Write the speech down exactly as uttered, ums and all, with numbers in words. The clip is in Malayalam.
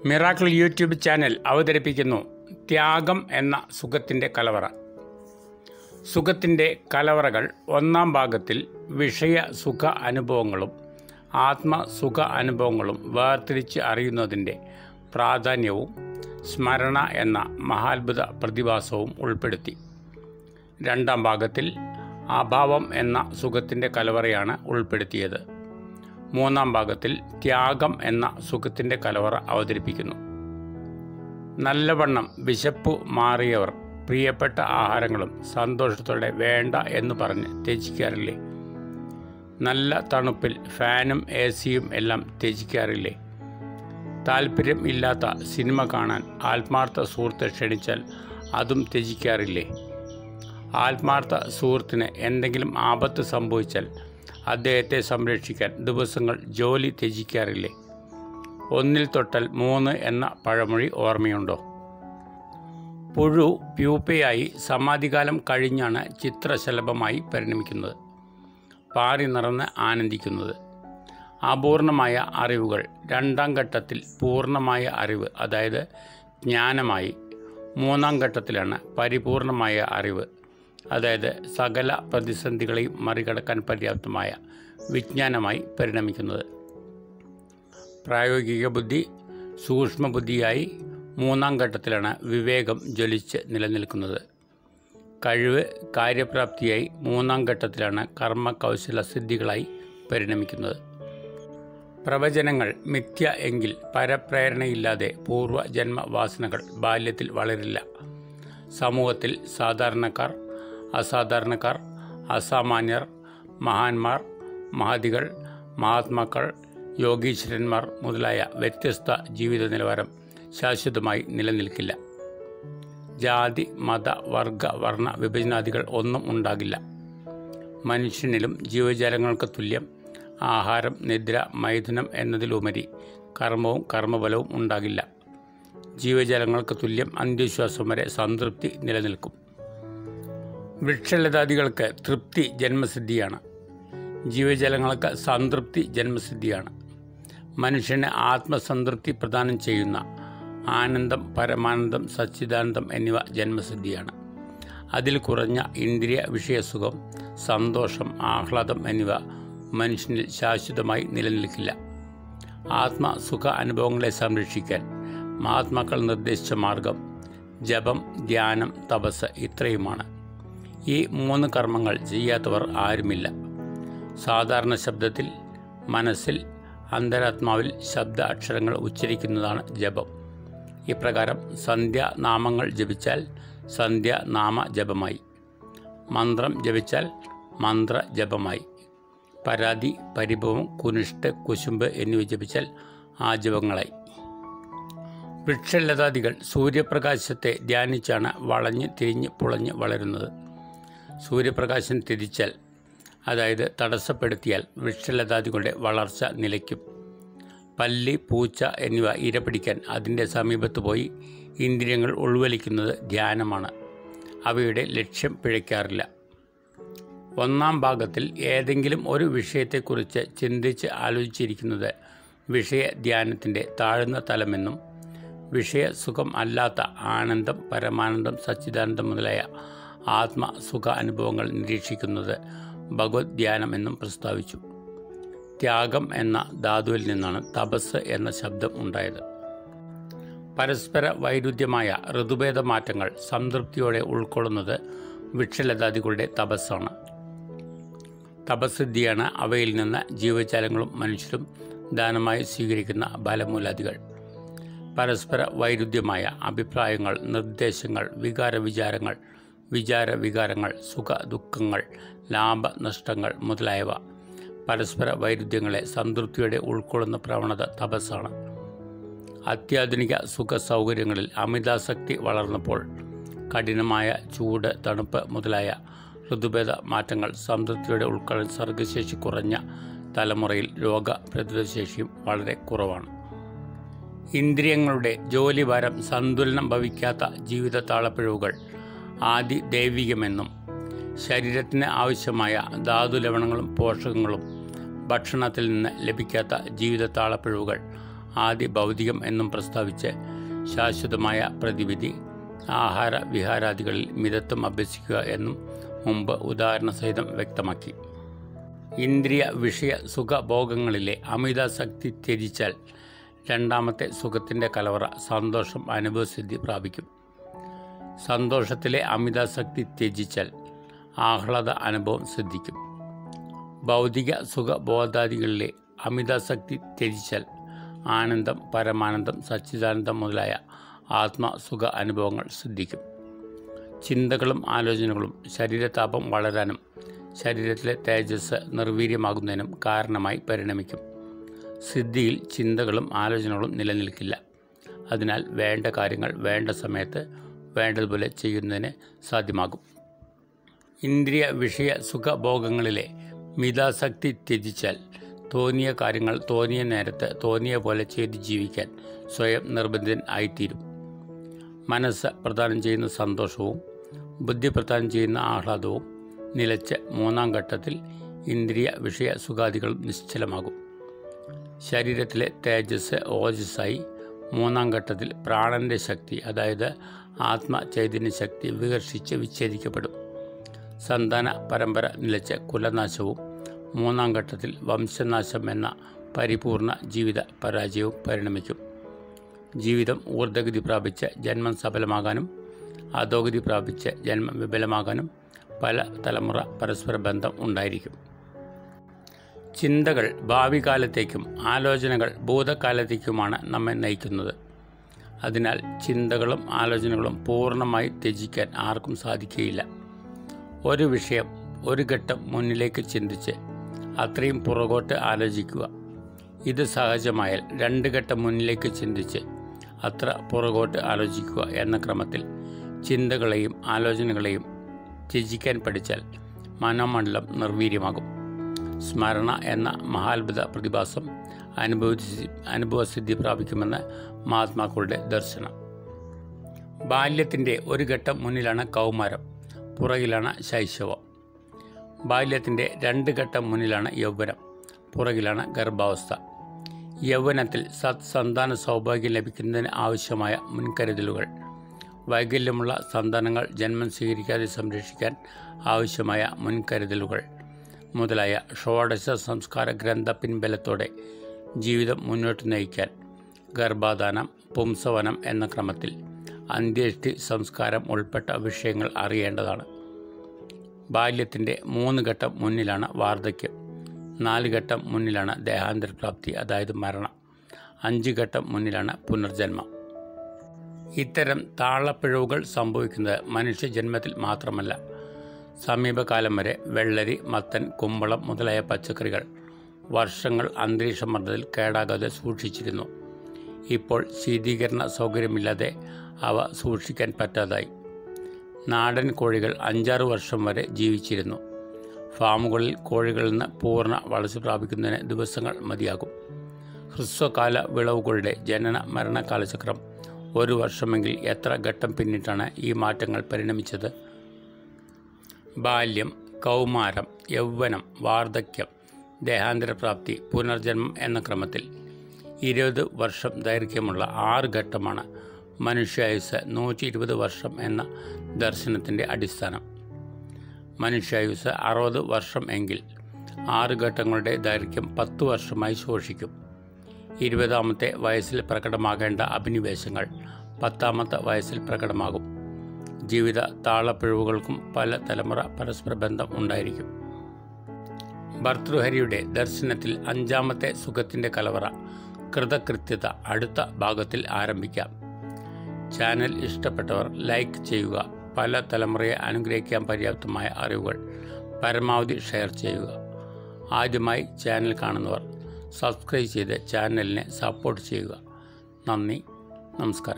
മിറാക്കിൾ യൂട്യൂബ് ചാനൽ അവതരിപ്പിക്കുന്നു ത്യാഗം എന്ന സുഖത്തിൻ്റെ കലവറ. സുഖത്തിൻ്റെ കലവറകൾ ഒന്നാം ഭാഗത്തിൽ വിഷയ സുഖ അനുഭവങ്ങളും ആത്മസുഖ അനുഭവങ്ങളും വേർതിരിച്ച് അറിയുന്നതിൻ്റെ പ്രാധാന്യവും സ്മരണ എന്ന മഹാത്ഭുത പ്രതിഭാസവും ഉൾപ്പെടുത്തി. രണ്ടാം ഭാഗത്തിൽ അഭാവം എന്ന സുഖത്തിൻ്റെ കലവറയാണ് ഉൾപ്പെടുത്തിയത്. മൂന്നാം ഭാഗത്തിൽ ത്യാഗം എന്ന സുഖത്തിൻ്റെ കലവറ അവതരിപ്പിക്കുന്നു. നല്ലവണ്ണം വിശപ്പു മാറിയവർ പ്രിയപ്പെട്ട ആഹാരങ്ങളും സന്തോഷത്തോടെ വേണ്ട എന്ന് പറഞ്ഞ് ത്യജിക്കാറില്ലേ? നല്ല തണുപ്പിൽ ഫാനും എ സിയും എല്ലാം ത്യജിക്കാറില്ലേ? താല്പര്യം ഇല്ലാത്ത സിനിമ കാണാൻ ആത്മാർത്ഥ സുഹൃത്ത് ക്ഷണിച്ചാൽ അതും ത്യജിക്കാറില്ലേ? ആത്മാർത്ഥ സുഹൃത്തിന് എന്തെങ്കിലും ആപത്ത് സംഭവിച്ചാൽ അദ്ദേഹത്തെ സംരക്ഷിക്കാൻ ദിവസങ്ങൾ ജോലി ത്യജിക്കാറില്ലേ? ഒന്നിൽ തൊട്ടാൽ മൂന്ന് എന്ന പഴമൊഴി ഓർമ്മയുണ്ടോ? പുഴു പ്യൂപ്പയായി സമാധികാലം കഴിഞ്ഞാണ് ചിത്രശലഭമായി പരിണമിക്കുന്നത്, പാറി നിറന്ന് ആനന്ദിക്കുന്നത്. അപൂർണമായ അറിവുകൾ രണ്ടാം ഘട്ടത്തിൽ പൂർണ്ണമായ അറിവ്, അതായത് ജ്ഞാനമായി. മൂന്നാം ഘട്ടത്തിലാണ് പരിപൂർണമായ അറിവ്, അതായത് സകല പ്രതിസന്ധികളെയും മറികടക്കാൻ പര്യാപ്തമായ വിജ്ഞാനമായി പരിണമിക്കുന്നത്. പ്രായോഗിക ബുദ്ധി സൂക്ഷ്മബുദ്ധിയായി മൂന്നാം ഘട്ടത്തിലാണ് വിവേകം ജ്വലിച്ച് നിലനിൽക്കുന്നത്. കഴിവ് കാര്യപ്രാപ്തിയായി മൂന്നാം ഘട്ടത്തിലാണ് കർമ്മകൗശല സിദ്ധികളായി പരിണമിക്കുന്നത്. പ്രവചനങ്ങൾ മിഥ്യ എങ്കിൽ പരപ്രേരണയില്ലാതെ പൂർവ്വജന്മ വാസനകൾ ബാല്യത്തിൽ വളരില്ല. സമൂഹത്തിൽ സാധാരണക്കാർ, അസാധാരണക്കാർ, അസാമാന്യർ, മഹാന്മാർ, മഹതികൾ, മഹാത്മാക്കൾ, യോഗീശ്വരന്മാർ മുതലായ വ്യത്യസ്ത ജീവിത നിലവാരം ശാശ്വതമായി നിലനിൽക്കില്ല. ജാതി മത വർഗ വർണ്ണ വിഭജനാദികൾ ഒന്നും ഉണ്ടാകില്ല. മനുഷ്യനിലും ജീവജാലങ്ങൾക്ക് തുല്യം ആഹാരം, നിദ്ര, മൈഥുനം എന്നതിലുപരി കർമ്മവും കർമ്മഫലവും ഉണ്ടാകില്ല. ജീവജാലങ്ങൾക്ക് തുല്യം അന്ത്യശ്വാസം വരെ സംതൃപ്തി നിലനിൽക്കും. വൃക്ഷലതാദികൾക്ക് തൃപ്തി ജന്മസിദ്ധിയാണ്, ജീവജാലങ്ങൾക്ക് സംതൃപ്തി ജന്മസിദ്ധിയാണ്. മനുഷ്യന് ആത്മസംതൃപ്തി പ്രദാനം ചെയ്യുന്ന ആനന്ദം, പരമാനന്ദം, സച്ചിദാനന്ദം എന്നിവ ജന്മസിദ്ധിയാണ്. അതിൽ കുറഞ്ഞ ഇന്ദ്രിയ വിഷയസുഖം, സന്തോഷം, ആഹ്ലാദം എന്നിവ മനുഷ്യനിൽ ശാശ്വതമായി നിലനിൽക്കില്ല. ആത്മസുഖ അനുഭവങ്ങളെ സംരക്ഷിക്കാൻ മഹാത്മാക്കൾ നിർദ്ദേശിച്ച മാർഗം ജപം, ധ്യാനം, തപസ് ഇത്രയുമാണ്. ഈ മൂന്ന് കർമ്മങ്ങൾ ചെയ്യാത്തവർ ആരുമില്ല. സാധാരണ ശബ്ദത്തിൽ മനസ്സിൽ അന്തരാത്മാവിൽ ശബ്ദ അക്ഷരങ്ങൾ ഉച്ചരിക്കുന്നതാണ് ജപം. ഇപ്രകാരം സന്ധ്യാനാമങ്ങൾ ജപിച്ചാൽ സന്ധ്യാനാമ ജപമായി, മന്ത്രം ജപിച്ചാൽ മന്ത്ര ജപമായി, പരാതി, പരിഭവം, കുനിഷ്ട്, കുശുമ്പ് എന്നിവ ജപിച്ചാൽ ആ ജപങ്ങളായി. വൃക്ഷലതാദികൾ സൂര്യപ്രകാശത്തെ ധ്യാനിച്ചാണ് വളഞ്ഞ് തിരിഞ്ഞ് പുളഞ്ഞ് വളരുന്നത്. സൂര്യപ്രകാശം തിരിച്ചാൽ, അതായത് തടസ്സപ്പെടുത്തിയാൽ വൃക്ഷലതാദികളുടെ വളർച്ച നിലയ്ക്കും. പല്ലി, പൂച്ച എന്നിവ ഇരപിടിക്കാൻ അതിൻ്റെ സമീപത്ത് പോയി ഇന്ദ്രിയങ്ങൾ ഉൾവലിക്കുന്നത് ധ്യാനമാണ്. അവയുടെ ലക്ഷ്യം പിഴയ്ക്കാറില്ല. ഒന്നാം ഭാഗത്തിൽ ഏതെങ്കിലും ഒരു വിഷയത്തെക്കുറിച്ച് ചിന്തിച്ച് ആലോചിച്ചിരിക്കുന്നത് വിഷയധ്യാനത്തിൻ്റെ താഴ്ന്ന തലമെന്നും വിഷയസുഖം അല്ലാത്ത ആനന്ദം, പരമാനന്ദം, സച്ചിദാനന്ദം മുതലായ ആത്മസുഖ അനുഭവങ്ങൾ നിരീക്ഷിക്കുന്നത് ഭഗവത് ധ്യാനം എന്നും പ്രസ്താവിച്ചു. ത്യാഗം എന്ന ധാതുവിൽ നിന്നാണ് തപസ് എന്ന ശബ്ദം ഉണ്ടായത്. പരസ്പര വൈരുദ്ധ്യമായ ഋതുഭേദ മാറ്റങ്ങൾ സംതൃപ്തിയോടെ ഉൾക്കൊള്ളുന്നത് വൃക്ഷലതാദികളുടെ തപസ്സാണ്. തപസ്സിദ്ധിയാണ് അവയിൽ നിന്ന് ജീവജാലങ്ങളും മനുഷ്യരും ദാനമായി സ്വീകരിക്കുന്ന ഫലമൂലാദികൾ. പരസ്പര വൈരുദ്ധ്യമായ അഭിപ്രായങ്ങൾ, നിർദ്ദേശങ്ങൾ, വികാരവിചാരങ്ങൾ, വിചാര വികാരങ്ങൾ, സുഖ ദുഃഖങ്ങൾ, ലാഭനഷ്ടങ്ങൾ മുതലായവ പരസ്പര വൈരുദ്ധ്യങ്ങളെ സംതൃപ്തിയോടെ ഉൾക്കൊള്ളുന്ന പ്രവണത തപസ്സാണ്. അത്യാധുനിക സുഖ സൗകര്യങ്ങളിൽ അമിതാസക്തി വളർന്നപ്പോൾ കഠിനമായ ചൂട്, തണുപ്പ് മുതലായ ഋതുഭേദ മാറ്റങ്ങൾ സംതൃപ്തിയോടെ ഉൾക്കൊള്ളാൻ സർഗശേഷി കുറഞ്ഞ തലമുറയിൽ രോഗപ്രതിരോധശേഷിയും വളരെ കുറവാണ്. ഇന്ദ്രിയങ്ങളുടെ ജോലിഭാരം സന്തുലനം ഭവിക്കാത്ത ജീവിത താളപ്പിഴവുകൾ ആദി ദൈവികമെന്നും ശരീരത്തിന് ആവശ്യമായ ധാതു ലവണങ്ങളും പോഷകങ്ങളും ഭക്ഷണത്തിൽ നിന്ന് ലഭിക്കാത്ത ജീവിത താളപ്പിഴവുകൾ ആദ്യ ഭൗതികം എന്നും പ്രസ്താവിച്ച് ശാശ്വതമായ പ്രതിവിധി ആഹാര വിഹാരാദികളിൽ മിതത്വം അഭ്യസിക്കുക എന്നും മുമ്പ് ഉദാഹരണസഹിതം വ്യക്തമാക്കി. ഇന്ദ്രിയ വിഷയ സുഖഭോഗങ്ങളിലെ അമിതാസക്തി ത്യജിച്ചാൽ രണ്ടാമത്തെ സുഖത്തിൻ്റെ കലവറ സന്തോഷം അനുഭവസിദ്ധി പ്രാപിക്കും. സന്തോഷത്തിലെ അമിതാസക്തി ത്യജിച്ചാൽ ആഹ്ലാദ അനുഭവം സിദ്ധിക്കും. ഭൗതിക സുഖബോധാദികളിലെ അമിതാസക്തി ത്യജിച്ചാൽ ആനന്ദം, പരമാനന്ദം, സച്ചിദാനന്ദം മുതലായ ആത്മസുഖ അനുഭവങ്ങൾ സിദ്ധിക്കും. ചിന്തകളും ആലോചനകളും ശരീരതാപം വളരാനും ശരീരത്തിലെ തേജസ് നിർവീര്യമാകുന്നതിനും കാരണമായി പരിണമിക്കും. സിദ്ധിയിൽ ചിന്തകളും ആലോചനകളും നിലനിൽക്കില്ല. അതിനാൽ വേണ്ട കാര്യങ്ങൾ വേണ്ട സമയത്ത് വേണ്ടതുപോലെ ചെയ്യുന്നതിന് സാധ്യമാകും. ഇന്ദ്രിയ വിഷയ സുഖഭോഗങ്ങളിലെ മിതാസക്തി ത്യജിച്ചാൽ തോന്നിയ കാര്യങ്ങൾ തോന്നിയ നേരത്ത് തോന്നിയ പോലെ ചെയ്ത് ജീവിക്കാൻ സ്വയം നിർബന്ധിതൻ ആയിത്തീരും. മനസ്സ് പ്രദാനം ചെയ്യുന്ന സന്തോഷവും ബുദ്ധി പ്രദാനം ചെയ്യുന്ന ആഹ്ലാദവും നിലച്ച് മൂന്നാം ഘട്ടത്തിൽ ഇന്ദ്രിയ വിഷയ സുഖാദികളും നിശ്ചലമാകും. ശരീരത്തിലെ തേജസ് ഓജസ്സായി മൂന്നാം ഘട്ടത്തിൽ പ്രാണന്റെ ശക്തി, അതായത് ആത്മചൈതന്യ ശക്തി വികർഷിച്ച് വിച്ഛേദിക്കപ്പെടും. സന്താന പരമ്പര നിലച്ച് കുലനാശവും മൂന്നാം ഘട്ടത്തിൽ വംശനാശം എന്ന പരിപൂർണ ജീവിത പരാജയവും പരിണമിക്കും. ജീവിതം ഊർദ്ധഗതി പ്രാപിച്ച് ജന്മം സഫലമാകാനും അധോഗതി പ്രാപിച്ച് ജന്മം വിഫലമാകാനും പല തലമുറ പരസ്പര ബന്ധം ഉണ്ടായിരിക്കും. ചിന്തകൾ ഭാവി കാലത്തേക്കും ആലോചനകൾ ഭൂതകാലത്തേക്കുമാണ് നമ്മെ നയിക്കുന്നത്. അതിനാൽ ചിന്തകളും ആലോചനകളും പൂർണ്ണമായി ത്യജിക്കാൻ ആർക്കും സാധിക്കുകയില്ല. ഒരു വിഷയം ഒരു ഘട്ടം മുന്നിലേക്ക് ചിന്തിച്ച് അത്രയും പുറകോട്ട് ആലോചിക്കുക. ഇത് സഹജമായാൽ രണ്ട് ഘട്ടം മുന്നിലേക്ക് ചിന്തിച്ച് അത്ര പുറകോട്ട് ആലോചിക്കുക എന്ന ക്രമത്തിൽ ചിന്തകളെയും ആലോചനകളെയും ത്യജിക്കാൻ പഠിച്ചാൽ മനോമണ്ഡലം നിർവീര്യമാകും. സ്മരണ എന്ന മഹാത്ഭുത പ്രതിഭാസം അനുഭവ അനുഭവസിദ്ധി പ്രാപിക്കുമെന്ന് മഹാത്മാക്കളുടെ ദർശനം. ബാല്യത്തിൻ്റെ ഒരു ഘട്ടം മുന്നിലാണ് കൗമാരം, പുറകിലാണ് ശൈശവം. ബാല്യത്തിൻ്റെ രണ്ട് ഘട്ടം മുന്നിലാണ് യൗവനം, പുറകിലാണ് ഗർഭാവസ്ഥ. യൗവനത്തിൽ സത് സന്താന സൗഭാഗ്യം ലഭിക്കുന്നതിന് ആവശ്യമായ മുൻകരുതലുകൾ, വൈകല്യമുള്ള സന്താനങ്ങൾ ജന്മം സ്വീകരിക്കാതെ സംരക്ഷിക്കാൻ ആവശ്യമായ മുൻകരുതലുകൾ മുതലായ ഷോഡശ സംസ്കാര ഗ്രന്ഥ പിൻബലത്തോടെ ജീവിതം മുന്നോട്ട് നയിക്കാൻ ഗർഭാധാനം, പുംസവനം എന്ന ക്രമത്തിൽ അന്ത്യേഷ്ടി സംസ്കാരം ഉൾപ്പെട്ട വിഷയങ്ങൾ അറിയേണ്ടതാണ്. ബാല്യത്തിൻ്റെ മൂന്ന് ഘട്ടം മുന്നിലാണ് വാർദ്ധക്യം, നാല് ഘട്ടം മുന്നിലാണ് ദേഹാന്തരപ്രാപ്തി, അതായത് മരണം, അഞ്ച് ഘട്ടം മുന്നിലാണ് പുനർജന്മം. ഇത്തരം താളപ്പിഴവുകൾ സംഭവിക്കുന്നത് മനുഷ്യജന്മത്തിൽ മാത്രമല്ല. സമീപകാലം വരെ വെള്ളരി, മത്തൻ, കുമ്പളം മുതലായ പച്ചക്കറികൾ വർഷങ്ങൾ അന്തരീക്ഷമർദ്ദത്തിൽ കേടാകാതെ സൂക്ഷിച്ചിരുന്നു. ഇപ്പോൾ ശീതീകരണ സൗകര്യമില്ലാതെ അവ സൂക്ഷിക്കാൻ പറ്റാതായി. നാടൻ കോഴികൾ അഞ്ചാറ് വർഷം വരെ ജീവിച്ചിരുന്നു. ഫാമുകളിൽ കോഴികളിൽ നിന്ന് പൂർണ്ണ വളർച്ച പ്രാപിക്കുന്നതിന് ദിവസങ്ങൾ മതിയാകും. ഹ്രസ്വകാല വിളവുകളുടെ ജനന മരണ കാലചക്രം ഒരു വർഷമെങ്കിൽ എത്ര ഘട്ടം പിന്നിട്ടാണ് ഈ മാറ്റങ്ങൾ പരിണമിച്ചത്? ബാല്യം, കൗമാരം, യൗവനം, വാർദ്ധക്യം, ദേഹാന്തരപ്രാപ്തി, പുനർജന്മം എന്ന ക്രമത്തിൽ ഇരുപത് വർഷം ദൈർഘ്യമുള്ള ആറ് ഘട്ടമാണ് മനുഷ്യായുസ് നൂറ്റി ഇരുപത് വർഷം എന്ന ദർശനത്തിൻ്റെ അടിസ്ഥാനം. മനുഷ്യായുസ് അറുപത് വർഷം എങ്കിൽ ആറ് ഘട്ടങ്ങളുടെ ദൈർഘ്യം പത്ത് വർഷമായി ശോഷിക്കും. ഇരുപതാമത്തെ വയസ്സിൽ പ്രകടമാകേണ്ട അഭിനിവേശങ്ങൾ പത്താമത്തെ വയസ്സിൽ പ്രകടമാകും. ജീവിത താളപ്പിഴവുകൾക്കും പല തലമുറ പരസ്പര ബന്ധം ഉണ്ടായിരിക്കും. ഭർതൃഹരിയുടെ ദർശനത്തിൽ അഞ്ചാമത്തെ സുഖത്തിൻ്റെ കലവറ കൃതകൃത്യത അടുത്ത ഭാഗത്തിൽ ആരംഭിക്കാം. ചാനൽ ഇഷ്ടപ്പെട്ടവർ ലൈക്ക് ചെയ്യുക. പല തലമുറയെ അനുഗ്രഹിക്കാൻ പര്യാപ്തമായ അറിവുകൾ പരമാവധി ഷെയർ ചെയ്യുക. ആദ്യമായി ചാനൽ കാണുന്നവർ സബ്സ്ക്രൈബ് ചെയ്ത് ചാനലിനെ സപ്പോർട്ട് ചെയ്യുക. നന്ദി, നമസ്കാരം.